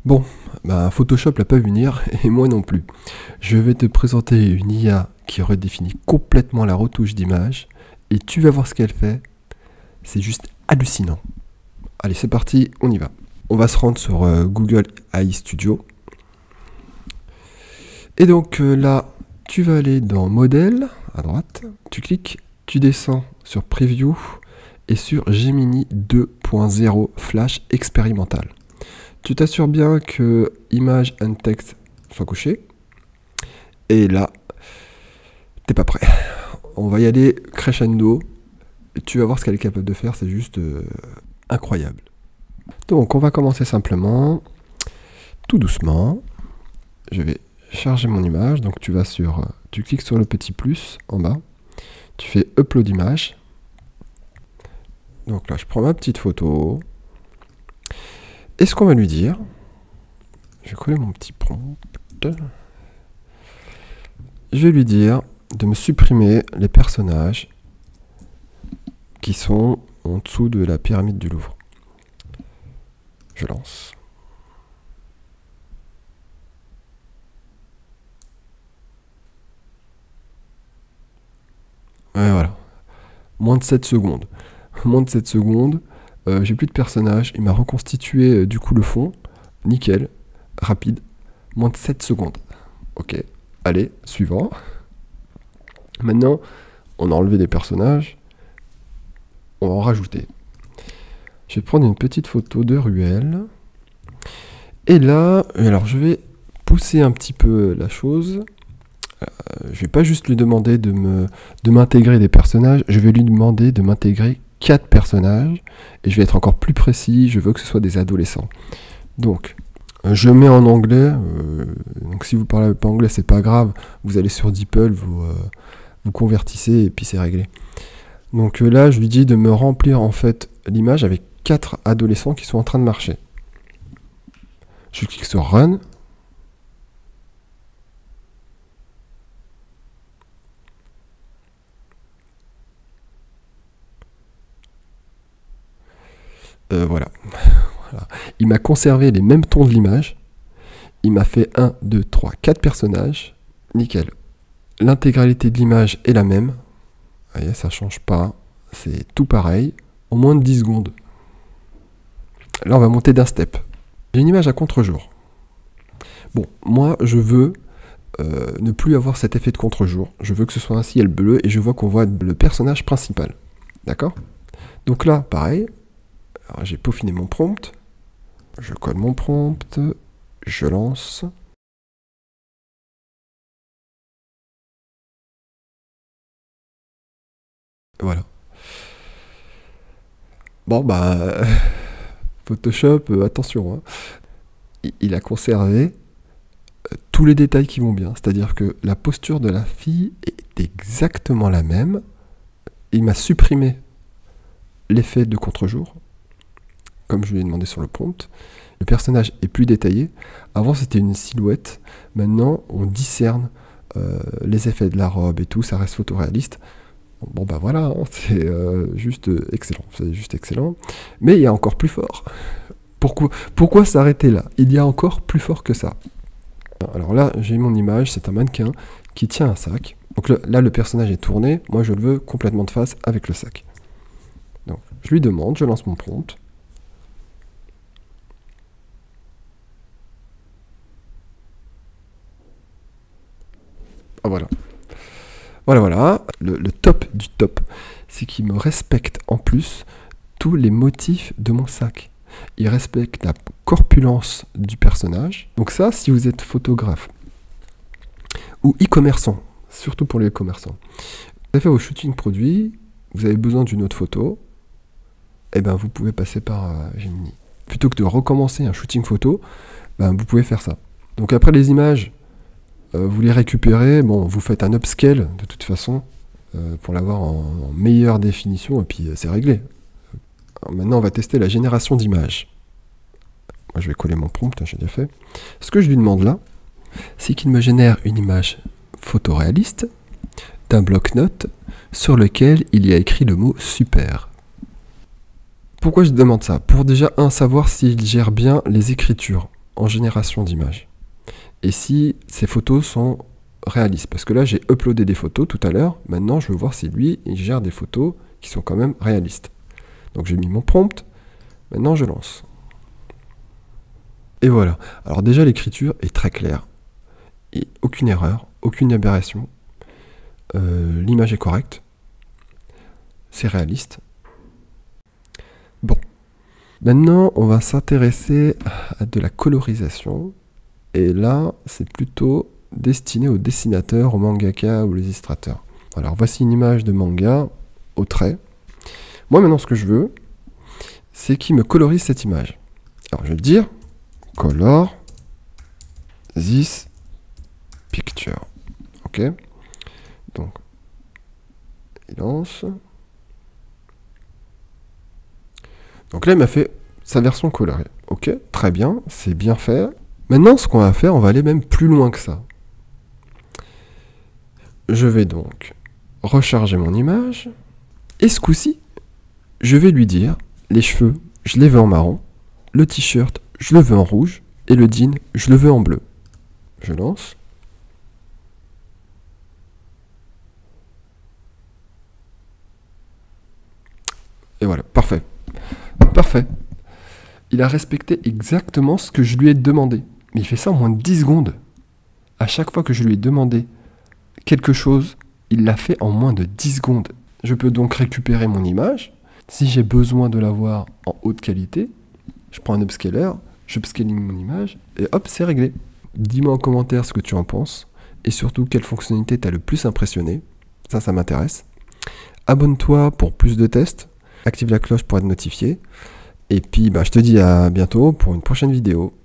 Bon, bah Photoshop l'a pas vu venir, et moi non plus. Je vais te présenter une IA qui redéfinit complètement la retouche d'image, et tu vas voir ce qu'elle fait. C'est juste hallucinant. Allez, c'est parti, on y va. On va se rendre sur Google AI Studio. Et donc là, tu vas aller dans Modèle, à droite, tu cliques, tu descends sur Preview, et sur Gemini 2.0 Flash expérimental. Tu t'assures bien que image and text soient cochés. Et là, t'es pas prêt. On va y aller crescendo. Tu vas voir ce qu'elle est capable de faire, c'est juste incroyable. Donc on va commencer simplement, tout doucement. Je vais charger mon image. Donc tu cliques sur le petit plus en bas. Tu fais Upload image. Donc là, je prends ma petite photo. Et ce qu'on va lui dire, je vais coller mon petit prompt. Je vais lui dire de me supprimer les personnages qui sont en dessous de la pyramide du Louvre. Je lance. Et voilà. Moins de 7 secondes. Moins de 7 secondes. J'ai plus de personnages. Il m'a reconstitué du coup le fond. Nickel. Rapide. Moins de 7 secondes. Ok. Allez, suivant. Maintenant, on a enlevé des personnages. On va en rajouter. Je vais prendre une petite photo de ruelle. Et là, alors je vais pousser un petit peu la chose. Je vais pas juste lui demander de m'intégrer des personnages. Je vais lui demander de m'intégrer 4 personnages. Et je vais être encore plus précis. Je veux que ce soit des adolescents. Donc, je mets en anglais. Donc si vous parlez pas anglais, c'est pas grave. Vous allez sur DeepL, vous convertissez et puis c'est réglé. Donc là, je lui dis de me remplir en fait l'image avec 4 adolescents qui sont en train de marcher. Je clique sur Run. Voilà. Voilà. Il m'a conservé les mêmes tons de l'image. Il m'a fait 1, 2, 3, 4 personnages. Nickel. L'intégralité de l'image est la même. Vous voyez, ça change pas. C'est tout pareil. En moins de 10 secondes. Là, on va monter d'un step. J'ai une image à contre-jour. Bon, moi, je veux ne plus avoir cet effet de contre-jour. Je veux que ce soit un ciel bleu et je vois qu'on voit le personnage principal. D'accord? Donc là, pareil. J'ai peaufiné mon prompt. Je colle mon prompt. Je lance. Voilà. Bon, bah, Photoshop, attention. Hein. Il a conservé tous les détails qui vont bien. C'est-à-dire que la posture de la fille est exactement la même. Il m'a supprimé l'effet de contre-jour, comme je lui ai demandé sur le prompt. Le personnage est plus détaillé. Avant, c'était une silhouette. Maintenant, on discerne les effets de la robe et tout. Ça reste photoréaliste. Bon, bah voilà, hein, c'est juste excellent. C'est juste excellent. Mais il y a encore plus fort. Pourquoi s'arrêter là? Il y a encore plus fort que ça. Alors là, j'ai mon image. C'est un mannequin qui tient un sac. Donc là, le personnage est tourné. Moi, je le veux complètement de face avec le sac. Donc, je lui demande, je lance mon prompt. Ah, voilà. Voilà. Le top du top, c'est qu'il me respecte en plus tous les motifs de mon sac. Il respecte la corpulence du personnage. Donc ça, si vous êtes photographe ou e-commerçant, surtout pour les e-commerçants, vous avez fait vos shootings produits, vous avez besoin d'une autre photo, et ben vous pouvez passer par Gemini. Plutôt que de recommencer un shooting photo, ben, vous pouvez faire ça. Donc après les images, vous les récupérez, bon, vous faites un upscale de toute façon pour l'avoir en meilleure définition et puis c'est réglé. Alors maintenant, on va tester la génération d'images. Moi, je vais coller mon prompt, j'ai déjà fait. Ce que je lui demande là, c'est qu'il me génère une image photoréaliste d'un bloc-notes sur lequel il y a écrit le mot super. Pourquoi je demande ça? Pour déjà, savoir s'il gère bien les écritures. en génération d'images. Et si ces photos sont réalistes. Parce que là, j'ai uploadé des photos tout à l'heure. Maintenant, je veux voir si lui, il gère des photos qui sont quand même réalistes. Donc, j'ai mis mon prompt. Maintenant, je lance. Et voilà. Alors déjà, l'écriture est très claire. Et aucune erreur, aucune aberration. L'image est correcte. C'est réaliste. Bon. Maintenant, on va s'intéresser à de la colorisation. Et là, c'est plutôt destiné aux dessinateurs, aux mangaka ou aux illustrateurs. Alors, voici une image de manga au trait. Moi, maintenant, ce que je veux, c'est qu'il me colorise cette image. Alors, je vais dire color this picture. Ok. Donc, il lance. Donc là, il m'a fait sa version colorée. Ok, très bien, c'est bien fait. Maintenant, ce qu'on va faire, on va aller même plus loin que ça. Je vais donc recharger mon image. Et ce coup-ci, je vais lui dire, les cheveux, je les veux en marron. Le t-shirt, je le veux en rouge. Et le jean, je le veux en bleu. Je lance. Et voilà, parfait. Parfait. Il a respecté exactement ce que je lui ai demandé. Mais il fait ça en moins de 10 secondes. À chaque fois que je lui ai demandé quelque chose, il l'a fait en moins de 10 secondes. Je peux donc récupérer mon image. Si j'ai besoin de l'avoir en haute qualité, je prends un upscaler, j'upscaling mon image, et hop, c'est réglé. Dis-moi en commentaire ce que tu en penses, et surtout quelle fonctionnalité t'a le plus impressionné. Ça m'intéresse. Abonne-toi pour plus de tests, active la cloche pour être notifié, et puis je te dis à bientôt pour une prochaine vidéo.